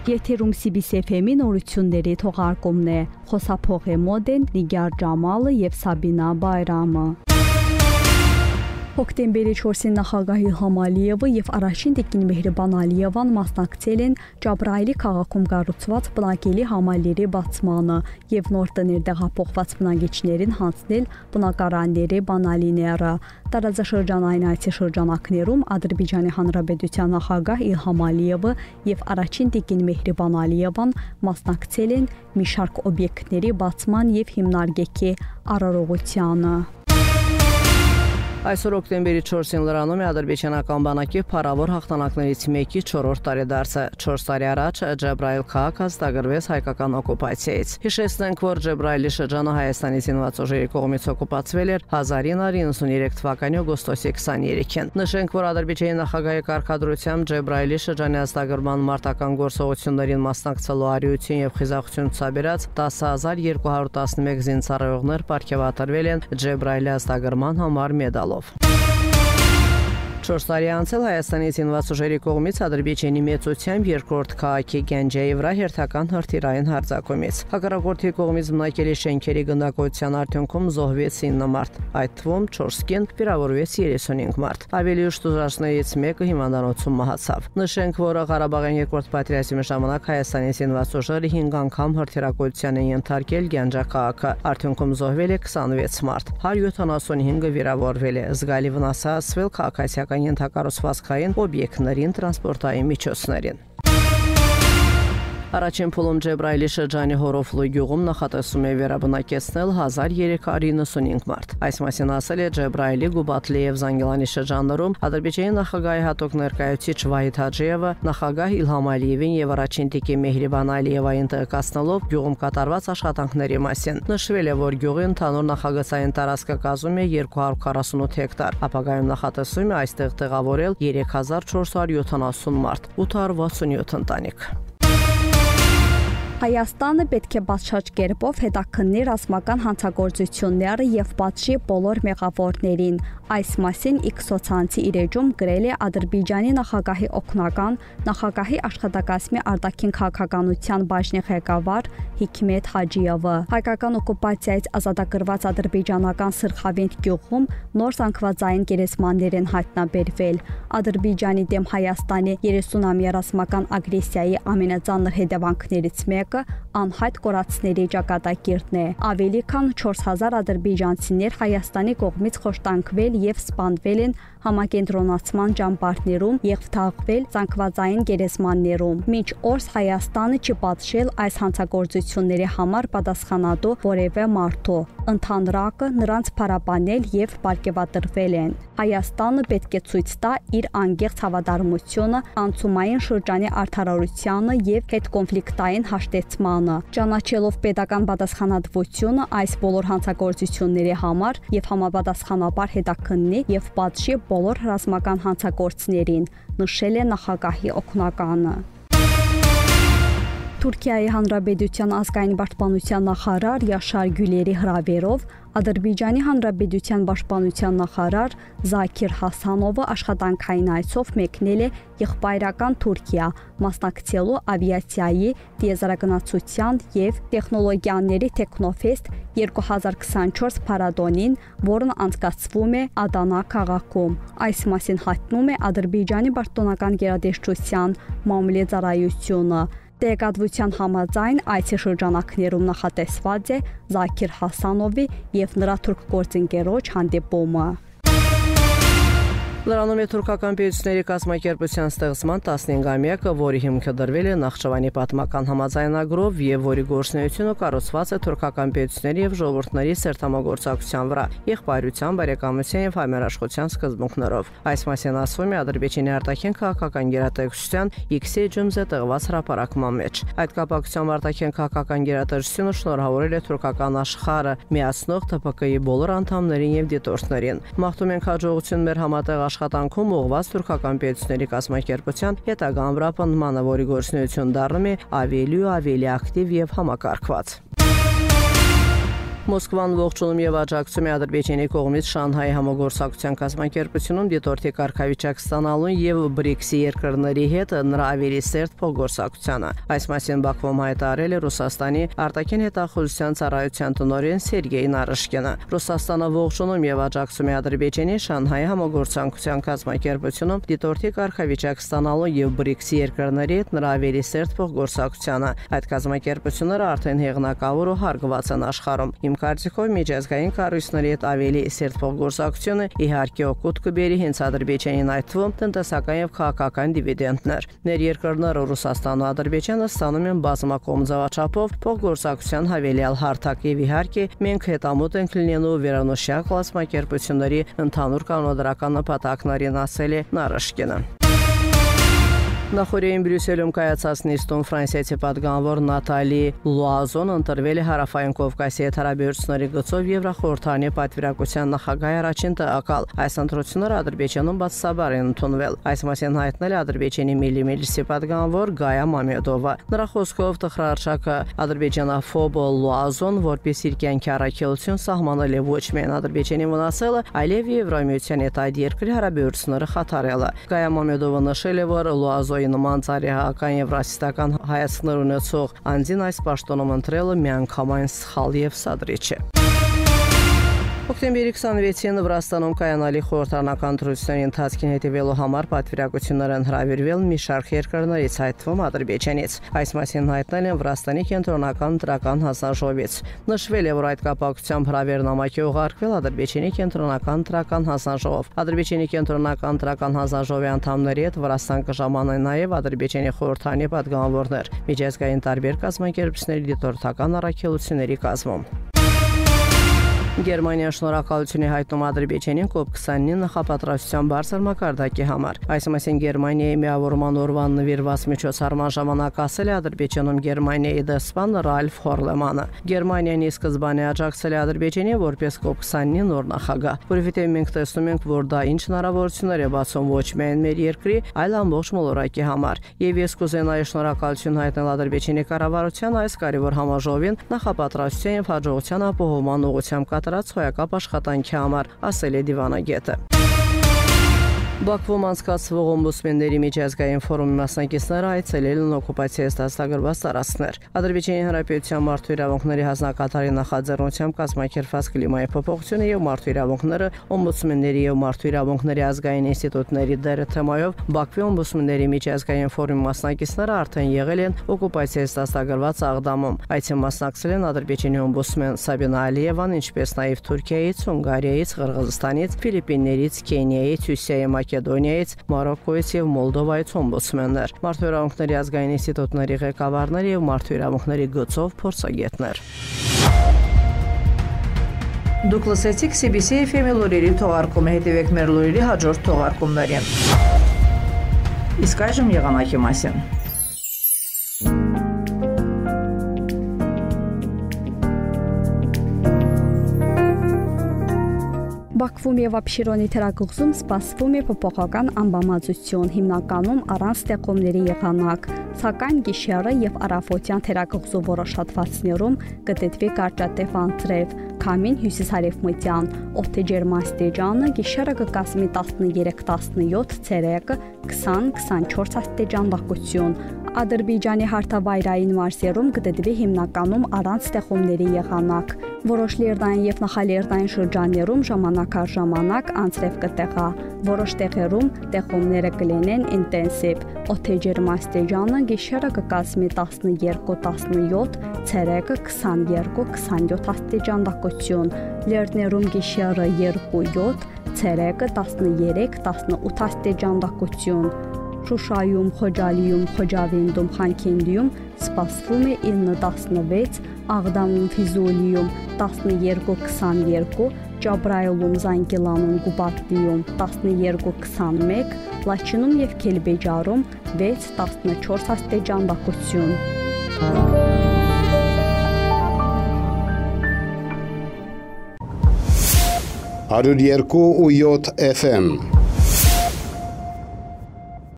Եթերում CBC FM-ի նորությունների թողարկումն է։ Խոսափող մոդ են Նիգար Ջամալը եւ Սաբինա Բայրամը։ Հոկտեմբերի 4-ին նախագահ Իլհամ Ալիևը եւ առաջին տիկին Մեհրիբան Ալիևան մասնակցել են Ջաբրայելի քաղաքում կառուցված բնակելի համալիրի բացմանը եւ նոր տներ տեղափոխված բնակիչներին հանձնել բնակարանների բանալիները։ Տարածաշրջանային այցի շրջանակներում Ադրբեջանի Հանրապետության նախագահ Իլհամ Ալիևը եւ առաջին տիկին Մեհրիբան Ալիևան մասնակցել են մի շարք օբյեկտների բացման եւ հիմնարկեքի արարողությանը։ Այսօր հոկտեմբերի 4-ին լրանում է ադրբեջանական բանակի փառավոր հաղթանակներից մեկի 4-րդ տարեդարձը։ 4 տարի առաջ Ջաբրայել քաղաքը հաստագրվեց հայկական օկուպացիայից։ Հիշեցնենք, որ Ջաբրայելի շրջանը Հայաստանի զինված ուժերի կողմից օկուպացվել էր 1993 թվականի օգոստոսի 23-ին։ Նշենք, որ Ադրբեջանի նախագահի կարգադրությամբ Ջաբրայելի շրջանի հաստագրման մարտական գործողություններին մասնակցելու արիություն եւ խիզախություն ցուցաբերած 10211 զինծառայողներ պարգևատրվել են Ջաբրայելի հաստագրման համար մեդալով։ 4 տարի անցել Հայաստանի զինված ուժերի կողմից Ադրբեջանի մեծությամբ երկրորդ քաղաքի Գանջայի վրա հերթական հրթիռային հարձակումից։ Հակառակորդի կողմից բնակելի շենքերի գնդակոծության արդյունքում զոհվեց 9 մարդ, այդ թվում 4 կին, վիրավորվեց 35 մարդ։ Ավելի ուշ տուժածներից մեկը հիվանդանոցում մահացավ։ Նշենք, որ Ղարաբաղյան երկրորդ պատերազմի ժամանակ Հայաստանի զինված ուժերը 5 անգամ հրթիռակոծության են ենթարկել Գանջա քաղաքը։ Արդյունքում զոհվել է 26 մարդ, 175-ը վիրավորվել է։ Զգալի վնաս է հասցվել քաղաքացիական ենթակառուցվածքային օբյեկտներին, տրանսպորտային միջոցներին։ Առաջին փուլում Ջաբրայելի շրջանի Հորոֆլու գյուղում նախատեսում է վերաբնակեցնել 1395 մարդ։ Այս մասին ասել է Ջաբրայելի, Գուբատլի եւ Զանգիլանի շրջաններում Ադրբեջանի նախագահի հատուկ ներկայացուցիչ Վահիդ Հաջիևը նախագահ Իլհամ Ալիևին եւ առաջին տիկին Մեհրիբան Ալիևային տեղեկացնելով գյուղում կատարված աշխատանքների մասին։ Նշվել է, որ գյուղի ընդհանուր նախագծային տարածքը կազմում է 248 հեկտար։ Ապագայում նախատեսում է այստեղ տեղավորել 3470 մարդ, 867 ընտանիք։ Հայաստանը պետք է բացշաճ կերպով հետաքննի ռազմական հանցագործությունները եւ պատժի բոլոր մեղավորներին։ Այս մասին X սոցցանցի իր էջում գրել է Ադրբեջանի նախագահի օգնական, նախագահի աշխատակազմի արտաքին քաղաքականության բաժնի ղեկավար Հիքմետ Հաջիևը։ Հայկական օկուպացիայից ազատագրված ադրբեջանական Սրխավենտ գյուղում նոր զանգվածային գերեզմաններ են հայտնաբերվել։ Ադրբեջանի դեմ Հայաստանի 30-ամյա ռազմական ագրեսիայի ամենածանր հետևանքներից մեկը անհայտ կորածների ճակատագիրն է։ Ավելի քան 4000 ադրբեջանցիներ Հայաստանի կողմից խոշտանգվել եւ սպանվել են համակենտրոնացման ճամբարներում եւ թաղվել զանգվածային գերեզմաններում։ Մինչ օրս Հայաստանը չի պատժել այս հանցագործությունների համար պատասխանատու որևէ մարդու։ Ընդհանրակը նրանց փառաբանել եւ պարգևատրվել են։ Հայաստանը պետք է ցույց տա իր անկեղծ հավատարմությունը անցումային շրջանի արդարացությանը եւ հետկոնֆլիկտային հաշտեցմանը, ճանաչելով պետական պատասխանատվությունը այս բոլոր հանցագործությունների համար եւ համապատասխանաբար հետաքննի եւ պատժի բոլոր ռազմական հանցագործներին, նշել է նախագահի օգնականը։ Թուրքիայի Հանրապետության ազգային պաշտպանության նախարար Յաշար Գյուլերի հրավերով Ադրբեջանի Հանրապետության պաշտպանության նախարար Զաքիր Հասանովը աշխատանքային այցով մեկնել է եղբայրական Թուրքիա, մասնակցելու ավիացիայի, տիեզերագնացության եւ տեխնոլոգիաների Տեխնոֆեստ 2024 փառատոնին, որն անցկացվում է Ադանա քաղաքում։ Այս մասին հայտնում է Ադրբեջանի պաշտոնական գերատեսչության մամուլի ծառայությունը։ Տեղեկատվության համաձայն այցի շրջանակներում նախատեսված է Զաքիր Հասանովի եւ նրա թուրք գործընկերոջ հանդիպումը։ Լրանում է թուրքական պետությունների կազմակերպության ստեղծման 15-ամյակը, որի հիմքը դրվել է Նախճիվանի պատմական համաձայնագրով եւ որի գործունեությունը կառուցված է թուրքական պետությունների եւ ժողովուրդների սերտամագործակցության վրա, եղբայրության, բարեկամության եւ համերաշխության սկզբունքներով։ Այս մասին ասվում է Ադրբեջանի արտաքին քաղաքական գերատեսչության X էջում զետեղված հրապարակման մեջ։ Այդ կապակցությամբ արտաքին քաղաքական գերատեսչությունը շնորհավորել է թուրքական աշխարհը միացնող ԹՊԿ-ի բոլոր անդամներին եւ դիտորդներին։ Մաղթում ենք հաջողություն մեր համատեղ աշխատանքում ուղղված թուրքական պետությունների կազմակերպության հետագա ամրապնդմանը, որի գործունեություն դառնում է ավելի ու ավելի ակտիվ եւ համակարգված։ Մոսկվան ողջունում եւ աջակցում է Ադրբեջանի կողմից Շանհայի համագործակցության կազմակերպությունում դիտորդի կարգավիճակ ստանալուն եւ BRICS-ի երկրների հետ նրա ավելի սերտ փոխգործակցությանը։ Այս մասին Բաքվում հայտարարել է Ռուսաստանի արտաքին հետախուզության ծառայության տնօրեն Սերգեյ Նարիշկինը։ Ռուսաստանը ողջունում եւ աջակցում է Ադրբեջանի Շանհայի համագործակցության կազմակերպությունում դիտորդի կարգավիճակ ստանալուն եւ BRICS-ի երկրների հետ նրա ավելի սերտ փոխգործակցությանը։ Այդ կազմակերպությունները արդեն հեղինակավոր ու հարգված են աշխարհում։ Իմ կարծիքով միջազգային կառույցների հետ ավելի սերտ փոխգործակցությունը իհարկե օգուտ կբերի հենց Ադրբեջանին, այդ թվում տնտեսական եւ քաղաքական դիվիդենդներ։ Ներերկրները Ռուսաստանն ու Ադրբեջանը ստանում են բազմակողմ ձևաչափով փոխգործակցության հավելյալ հարթակ եւ իհարկե մենք հետամուտ ենք լինելու վերանշյալ կազմակերպությունների ընդհանուր կանոնադրական նպատակներին, ասել է Նարիշկինը։ Նախորդին Բրյուսելում կայացած նիստում Ֆրանսիացի պատգամավոր Նատալի Լուազոն ընտրվել է Հարավային Կովկասի հետ հարաբերությունների գծով Եվրախորհրդանի պատվիրակության նախագահի առաջին տեղակալ։ Այս ընտրությունները Ադրբեջանում բացասաբար են ընդունվել։ Այս մասին հայտնել է Ադրբեջանի Միլլի Մեջլիսի պատգամավոր Գայա Մամեդովը։ Նրա խոսքով տխրարշակը ադրբեջանաֆոբ Լուազոն, որպես իր կյանքի առաքելություն սահմանել է ոչ միայն Ադրբեջանի վնասելը, այլև Եվրամիության հետ այդ երկրի հարաբերությունները խաթարելը։ Գայա Մամեդովը նշել է, որ Լուազոն նման ծառայական եւ ռասիստական հայացքներ ունեցող անձին այս պաշտոնում ընտրելը միանգամայն սխալ եւ սադրիչ է։ Հոկտեմբերի 26-ին Վրաստանում կայանալի խորհրդարանական ընտրությունների ընթացքին հետևելու համար պատվիրակություններ են հրավիրվել մի շարք երկրներից, այդ թվում Ադրբեջանից։ Այս մասին հայտնել են Վրաստանի կենտրոնական ընտրական հանձնաժողովից։ Նշվել է, որ այդ կապակցությամբ հրավերնամակ է ուղարկվել Ադրբեջանի կենտրոնական ընտրական հանձնաժողով։ Ադրբեջանի կենտրոնական ընտրական հանձնաժողովի անդամների հետ Վրաստան կժամանեն նաև Ադրբեջանի խորհրդարանի պատգամավորներ միջազգային տարբեր կազմակերպությունների դիտորդական առաքելությունների կազմում։ Գերմանիան շնորհակալություն է հայտնում Ադրբեջանին COP29 նախապատրաստության բարձր մակարդակի համար։ Այս մասին Գերմանիայի միավորման օրվան նվիրված միջոցառման ժամանակ ասել է Ադրբեջանում Գերմանիայի դեսպան Ռալֆ Հորլեմանը։ Գերմանիան ի սկզբանե աջակցել է Ադրբեջանին որպես COP29 նոր նախագահ, որովհետև մենք տեսնում ենք, որ դա ինչ հնարավորություններ է բացում ոչ միայն մեր երկրի, այլ ամբողջ մոլորակի համար։ Եվ ես կուզենայի շնորհակալություն հայտնել Ադրբեջանի կառավարության այս կարևոր համաժողովին նախապատրաստության եւ հաջողության ապահովման ուղղությամբ հոյակապ աշխատանքի համար, ասել է դիվանագետը։ Բաքվում անցկացվող օմբուդսմենների միջազգային ֆորումի մասնակիցները այցելել են օկուպացիայից դաստագրված տարածքներ։ Ադրբեջանի Հանրապետության մարդու իրավունքների հանձնակատարի նախաձեռնությամբ կազմակերպված կլիմայի փոփոխությունը եւ մարդու իրավունքները օմբուդսմենների եւ մարդու իրավունքների ազգային ինստիտուտների դերը թեմայով Բաքվի օմբուդսմենների միջազգային ֆորումի մասնակիցները արդեն եղել են օկուպացիայից դաստագրված Աղդամում։ Այցին մասնակցել են Ադրբեջանի օմբուդսմեն Սաբինա Ալիևան, ինչպես նաեւ Թուրքիայից, Հունգարիայից, Ղրղզստանից, Ֆիլիպիններից, Կենիայից, Հյուսիսային Մակեդոնիայից, Մարոկոյից եւ Մոլդովայից օմբուդսմեններ, մարդու իրավունքների ազգային ինստիտուտների ղեկավարներ եւ մարդու իրավունքների գծով փորձագետներ։ Դուք լսեցիք CBC FM-ի լուրերի թողարկումը, հետևեք մեր լուրերի հաջորդ թողարկումներին։ Իսկ այժմ եղանակի մասին։ Բաքվում եւ Աբշերոնի թերակղզում սպասվում է փոփոխական անբավարարություն, հիմնականում առանց ստեղումների եղանակ, սակայն գիշերը եւ առավոտյան թերակղզու որոշ հատվածներում կդիտվի կարճատև անձրև, քամին հյուսիսարևմտյան, օդի ջերմաստիճանը գիշերը կկազմի 13-17, ցերեկը 20-24 աստիճան տաքություն։ Ադրբեջանի հարթավայրային մարզերում կդիտվի հիմնականում առանց ստեղումների եղանակ։ Որոշ լեռնային եւ նախալեռնային շրջաններում ժամանակ առ ժամանակ անձրև կտեղա։ Որոշ տեղերում տեղումները կլինեն ինտենսիվ։ Օդի ջերմաստիճանը գիշերը կկազմի 12-17, ցերեկը 22-27 աստիճան տաքություն։ Լեռներում գիշերը 2-7, ցերեկը 13-18 աստիճան տաքություն։ Շուշայում, Խոջալիում, Խոջավենդում, Խանքենդիում սպասվում է 9-16, Աղդամում, Ֆիզուլիում 12-22, Ջաբրայիլում, Զանգիլանում, Գուբատլիում 12-21, Լաչինում եւ Քելբեջարում 6-14 աստիճան տաքություն։ 102.7 FM